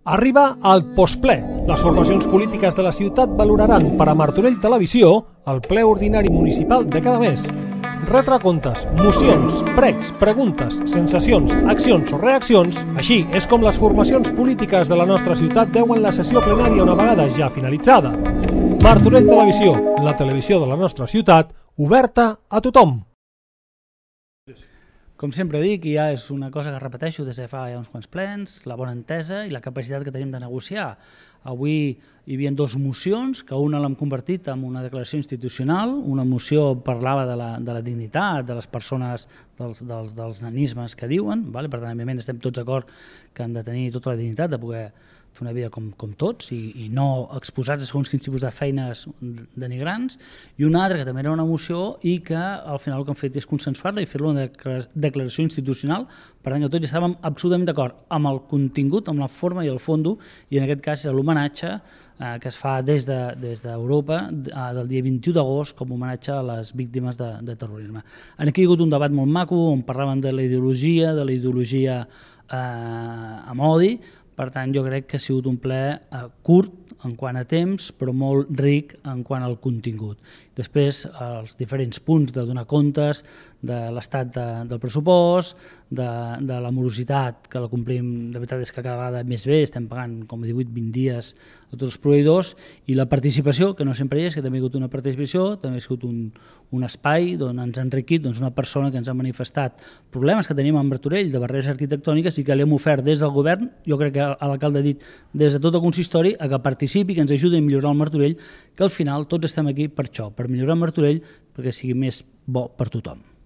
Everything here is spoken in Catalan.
Arriba el postple. Les formacions polítiques de la ciutat valoraran per a Martorell Televisió el ple ordinari municipal de cada mes. Retre comptes, mocions, pregs, preguntes, sensacions, accions o reaccions, així és com les formacions polítiques de la nostra ciutat veuen la sessió plenària una vegada ja finalitzada. Martorell Televisió, la televisió de la nostra ciutat, oberta a tothom. Com sempre dic, ja és una cosa que repeteixo des de fa ja uns quants plens, la bona entesa i la capacitat que tenim de negociar. Avui hi havia dues mocions, que una l'hem convertit en una declaració institucional, una moció parlava de la dignitat de les persones, dels nanismes que diuen, per tant, evidentment estem tots d'acord que han de tenir tota la dignitat de poder fer una vida com tots i no exposats a segons quins tipus de feines denigrants, i una altra que també era una moció i que al final el que hem fet és consensuar-la i fer-la una declaració institucional, per tant que tots estàvem absolutament d'acord amb el contingut, amb la forma i el fons, i en aquest cas era l'homenatge que es fa des d'Europa del dia 21 d'agost com a homenatge a les víctimes de terrorisme. Aquí hi ha hagut un debat molt maco on parlàvem de la ideologia amb odi. Per tant, jo crec que ha sigut un ple curt en quant a temps, però molt ric en quant al contingut. Després, els diferents punts de donar comptes de l'estat del pressupost, de la morositat, que la complim, la veritat és que cada vegada més bé, estem pagant com 18-20 dies a tots els proveïdors, i la participació, que no sempre hi és, que també hi ha hagut una participació, també ha sigut un espai on ens ha enriquit una persona que ens ha manifestat problemes que tenim a Martorell de barreres arquitectòniques i que li hem ofert des del govern, jo crec que l'alcalde ha dit des de tot el consistori, a que participi, que ens ajudi a millorar el Martorell, que al final tots estem aquí per això, per millorar el Martorell perquè sigui més bo per tothom.